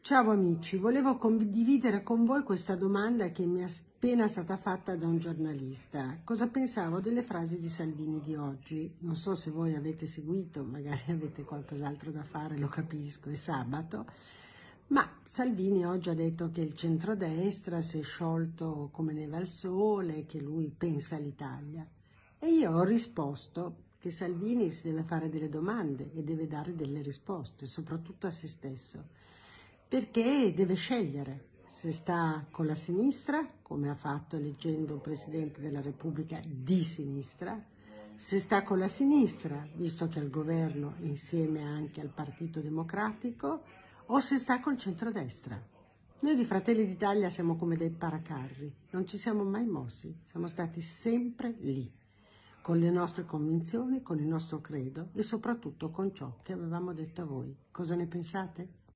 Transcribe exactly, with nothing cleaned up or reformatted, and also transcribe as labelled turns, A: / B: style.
A: Ciao amici, volevo condividere con voi questa domanda che mi è appena stata fatta da un giornalista. Cosa pensavo delle frasi di Salvini di oggi? Non so se voi avete seguito, magari avete qualcos'altro da fare, lo capisco, è sabato, ma Salvini oggi ha detto che il centrodestra si è sciolto come neve al sole, che lui pensa all'Italia. E io ho risposto che Salvini si deve fare delle domande e deve dare delle risposte, soprattutto a se stesso, perché deve scegliere se sta con la sinistra, come ha fatto eleggendo un Presidente della Repubblica di sinistra, se sta con la sinistra, visto che è al governo insieme anche al Partito Democratico, o se sta col centrodestra. Noi di Fratelli d'Italia siamo come dei paracarri, non ci siamo mai mossi, siamo stati sempre lì, con le nostre convinzioni, con il nostro credo e soprattutto con ciò che avevamo detto a voi. Cosa ne pensate?